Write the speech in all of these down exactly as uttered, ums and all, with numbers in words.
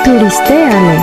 Turistéalo.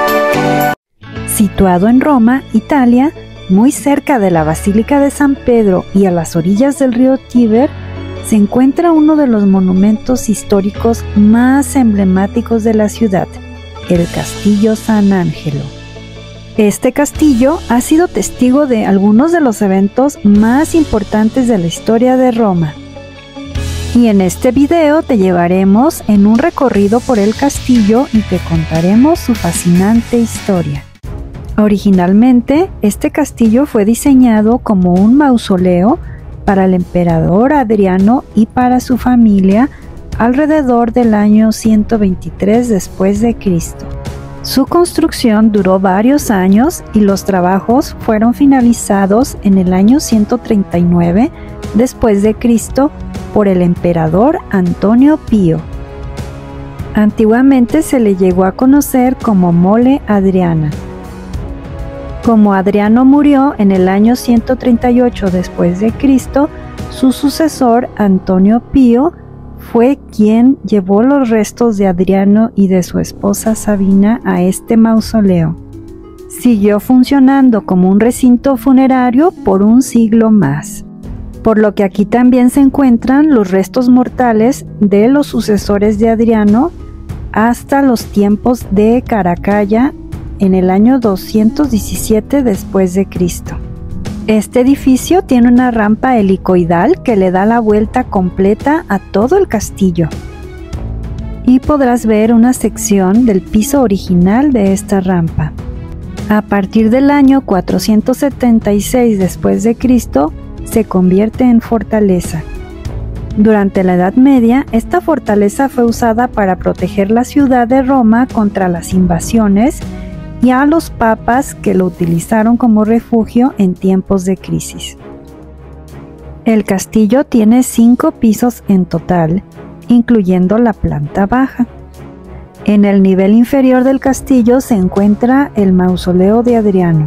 Situado en Roma, Italia, muy cerca de la Basílica de San Pedro y a las orillas del río Tíber, se encuentra uno de los monumentos históricos más emblemáticos de la ciudad, el Castillo San Angelo. Este castillo ha sido testigo de algunos de los eventos más importantes de la historia de Roma. Y en este video te llevaremos en un recorrido por el castillo y te contaremos su fascinante historia. Originalmente, este castillo fue diseñado como un mausoleo para el emperador Adriano y para su familia alrededor del año ciento veintitrés después de Cristo. Su construcción duró varios años y los trabajos fueron finalizados en el año ciento treinta y nueve después de Cristo por el emperador Antonio Pío. Antiguamente se le llegó a conocer como Mole Adriana. Como Adriano murió en el año ciento treinta y ocho después de Cristo, su sucesor Antonio Pío fue quien llevó los restos de Adriano y de su esposa Sabina a este mausoleo. Siguió funcionando como un recinto funerario por un siglo más, por lo que aquí también se encuentran los restos mortales de los sucesores de Adriano hasta los tiempos de Caracalla en el año doscientos diecisiete después de Cristo. Este edificio tiene una rampa helicoidal que le da la vuelta completa a todo el castillo. Y podrás ver una sección del piso original de esta rampa. A partir del año cuatrocientos setenta y seis después de Cristo, se convierte en fortaleza. Durante la Edad Media, esta fortaleza fue usada para proteger la ciudad de Roma contra las invasiones y a los papas que lo utilizaron como refugio en tiempos de crisis. El castillo tiene cinco pisos en total, incluyendo la planta baja. En el nivel inferior del castillo se encuentra el mausoleo de Adriano.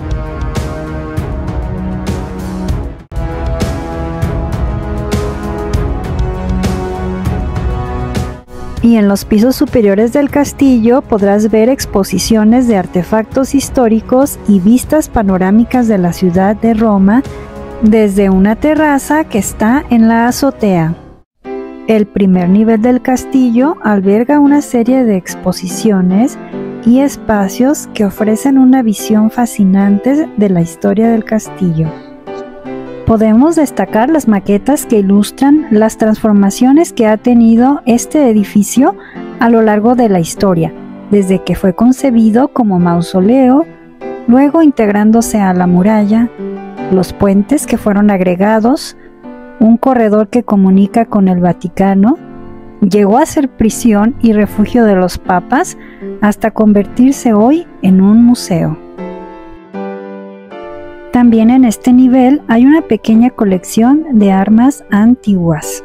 Y en los pisos superiores del castillo podrás ver exposiciones de artefactos históricos y vistas panorámicas de la ciudad de Roma desde una terraza que está en la azotea. El primer nivel del castillo alberga una serie de exposiciones y espacios que ofrecen una visión fascinante de la historia del castillo. Podemos destacar las maquetas que ilustran las transformaciones que ha tenido este edificio a lo largo de la historia, desde que fue concebido como mausoleo, luego integrándose a la muralla, los puentes que fueron agregados, un corredor que comunica con el Vaticano, llegó a ser prisión y refugio de los papas hasta convertirse hoy en un museo. También en este nivel hay una pequeña colección de armas antiguas.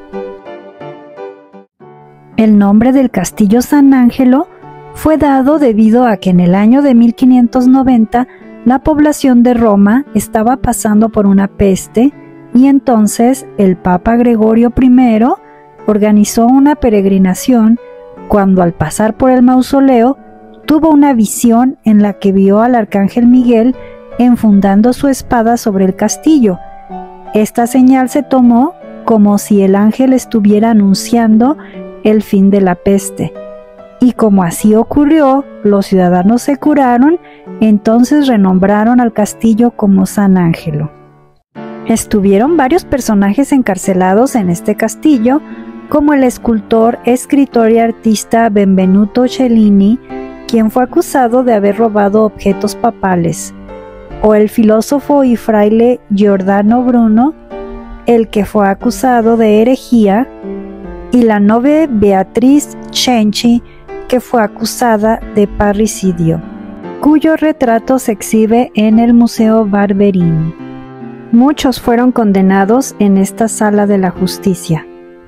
El nombre del Castillo San Angelo fue dado debido a que en el año de mil quinientos noventa la población de Roma estaba pasando por una peste y entonces el Papa Gregorio primero organizó una peregrinación cuando al pasar por el mausoleo tuvo una visión en la que vio al arcángel Miguel enfundando su espada sobre el castillo. Esta señal se tomó como si el ángel estuviera anunciando el fin de la peste. Y como así ocurrió, los ciudadanos se curaron, entonces renombraron al castillo como San Angelo. Estuvieron varios personajes encarcelados en este castillo, como el escultor, escritor y artista Benvenuto Cellini, quien fue acusado de haber robado objetos papales, o el filósofo y fraile Giordano Bruno, el que fue acusado de herejía, y la noble Beatriz Cenci, que fue acusada de parricidio, cuyo retrato se exhibe en el Museo Barberini. Muchos fueron condenados en esta sala de la justicia.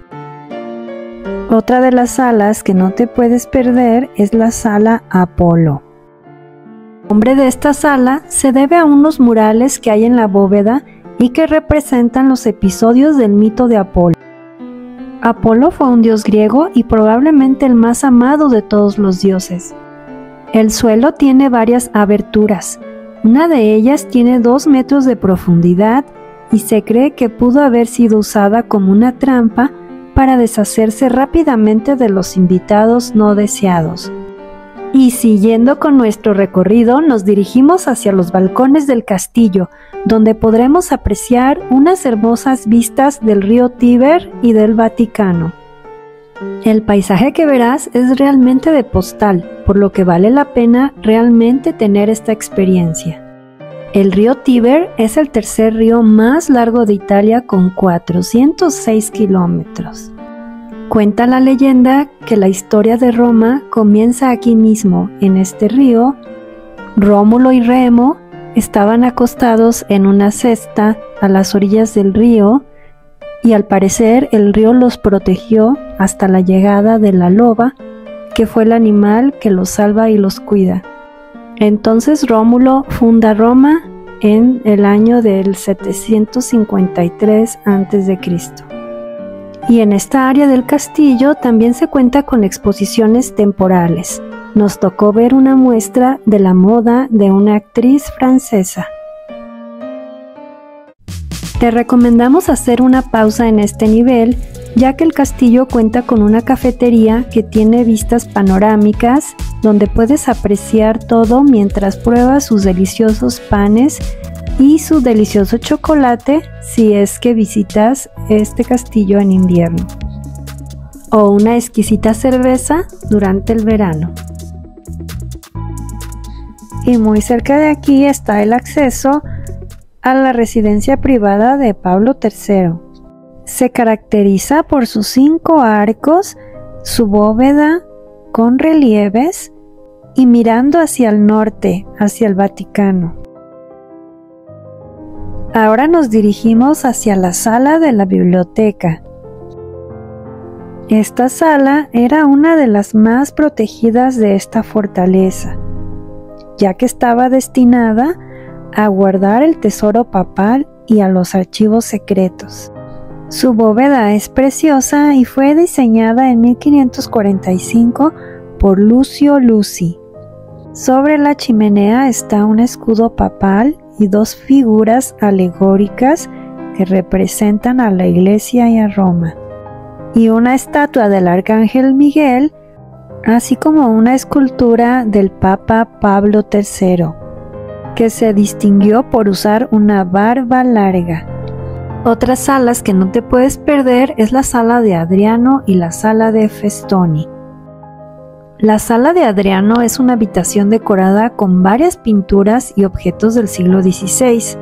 Otra de las salas que no te puedes perder es la sala Apolo. El nombre de esta sala se debe a unos murales que hay en la bóveda y que representan los episodios del mito de Apolo. Apolo fue un dios griego y probablemente el más amado de todos los dioses. El suelo tiene varias aberturas. Una de ellas tiene dos metros de profundidad y se cree que pudo haber sido usada como una trampa para deshacerse rápidamente de los invitados no deseados. Y siguiendo con nuestro recorrido, nos dirigimos hacia los balcones del castillo, donde podremos apreciar unas hermosas vistas del río Tíber y del Vaticano. El paisaje que verás es realmente de postal, por lo que vale la pena realmente tener esta experiencia. El río Tíber es el tercer río más largo de Italia con cuatrocientos seis kilómetros. Cuenta la leyenda que la historia de Roma comienza aquí mismo, en este río. Rómulo y Remo estaban acostados en una cesta a las orillas del río y al parecer el río los protegió hasta la llegada de la loba, que fue el animal que los salva y los cuida. Entonces Rómulo funda Roma en el año del setecientos cincuenta y tres antes de Cristo. Y en esta área del castillo también se cuenta con exposiciones temporales. Nos tocó ver una muestra de la moda de una actriz francesa. Te recomendamos hacer una pausa en este nivel, ya que el castillo cuenta con una cafetería que tiene vistas panorámicas, donde puedes apreciar todo mientras pruebas sus deliciosos panes y su delicioso chocolate si es que visitas este castillo en invierno, o una exquisita cerveza durante el verano. Y muy cerca de aquí está el acceso a la residencia privada de Pablo tercero. Se caracteriza por sus cinco arcos, su bóveda con relieves y mirando hacia el norte, hacia el Vaticano. Ahora nos dirigimos hacia la sala de la biblioteca. Esta sala era una de las más protegidas de esta fortaleza, ya que estaba destinada a guardar el tesoro papal y a los archivos secretos. Su bóveda es preciosa y fue diseñada en mil quinientos cuarenta y cinco por Lucio Luci. Sobre la chimenea está un escudo papal y dos figuras alegóricas que representan a la Iglesia y a Roma, y una estatua del Arcángel Miguel, así como una escultura del Papa Pablo tercero, que se distinguió por usar una barba larga. Otras salas que no te puedes perder es la sala de Adriano y la sala de Festoni. La sala de Adriano es una habitación decorada con varias pinturas y objetos del siglo dieciséis.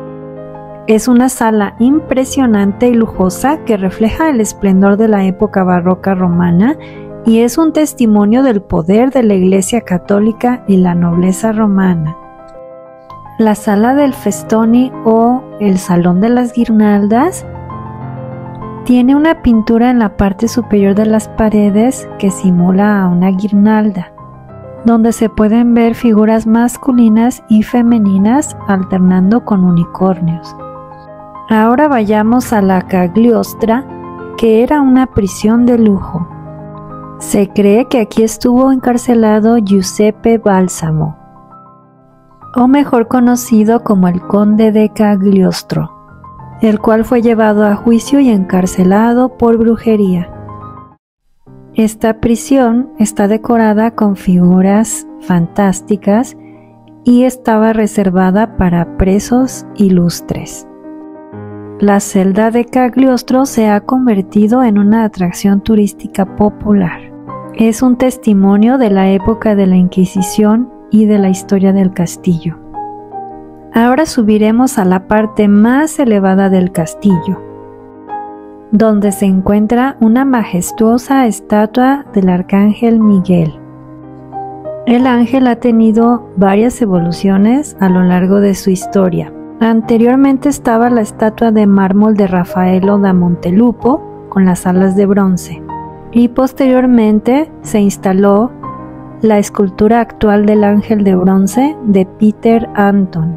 Es una sala impresionante y lujosa que refleja el esplendor de la época barroca romana y es un testimonio del poder de la Iglesia católica y la nobleza romana. La sala del Festoni o el Salón de las Guirnaldas tiene una pintura en la parte superior de las paredes que simula a una guirnalda, donde se pueden ver figuras masculinas y femeninas alternando con unicornios. Ahora vayamos a la Cagliostra, que era una prisión de lujo. Se cree que aquí estuvo encarcelado Giuseppe Balsamo, o mejor conocido como el Conde de Cagliostro, el cual fue llevado a juicio y encarcelado por brujería. Esta prisión está decorada con figuras fantásticas y estaba reservada para presos ilustres. La celda de Cagliostro se ha convertido en una atracción turística popular. Es un testimonio de la época de la Inquisición y de la historia del castillo. Ahora subiremos a la parte más elevada del castillo, donde se encuentra una majestuosa estatua del Arcángel Miguel. El ángel ha tenido varias evoluciones a lo largo de su historia. Anteriormente estaba la estatua de mármol de Raffaello da Montelupo con las alas de bronce, y posteriormente se instaló la escultura actual del ángel de bronce de Peter Anton.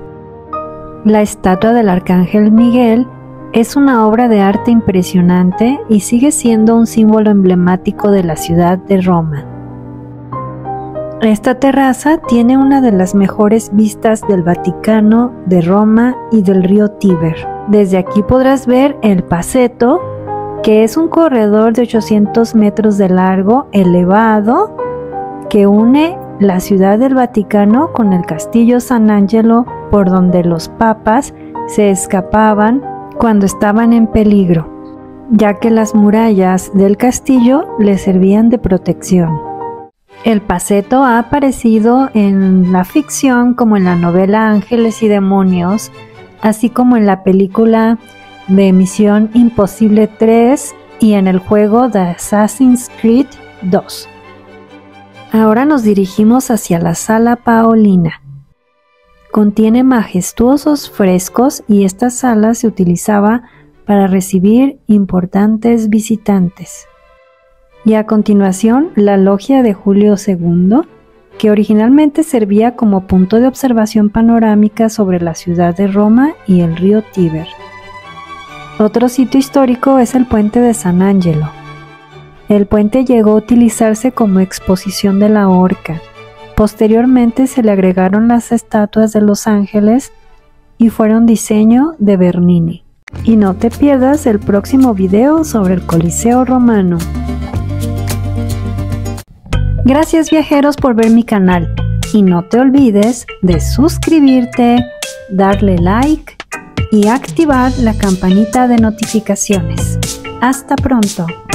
La estatua del Arcángel Miguel es una obra de arte impresionante y sigue siendo un símbolo emblemático de la ciudad de Roma. Esta terraza tiene una de las mejores vistas del Vaticano, de Roma y del río Tíber. Desde aquí podrás ver el Paseto, que es un corredor de ochocientos metros de largo, elevado, que une la ciudad del Vaticano con el Castillo San Angelo, por donde los papas se escapaban cuando estaban en peligro, ya que las murallas del castillo les servían de protección. El Paseto ha aparecido en la ficción como en la novela Ángeles y Demonios, así como en la película de Misión Imposible tres y en el juego de Assassin's Creed dos. Ahora nos dirigimos hacia la Sala Paolina. Contiene majestuosos frescos y esta sala se utilizaba para recibir importantes visitantes. Y a continuación, la logia de Julio segundo, que originalmente servía como punto de observación panorámica sobre la ciudad de Roma y el río Tíber. Otro sitio histórico es el puente de San Angelo. El puente llegó a utilizarse como exposición de la horca. Posteriormente se le agregaron las estatuas de los ángeles y fueron diseño de Bernini. Y no te pierdas el próximo video sobre el Coliseo Romano. Gracias viajeros por ver mi canal y no te olvides de suscribirte, darle like y activar la campanita de notificaciones. Hasta pronto.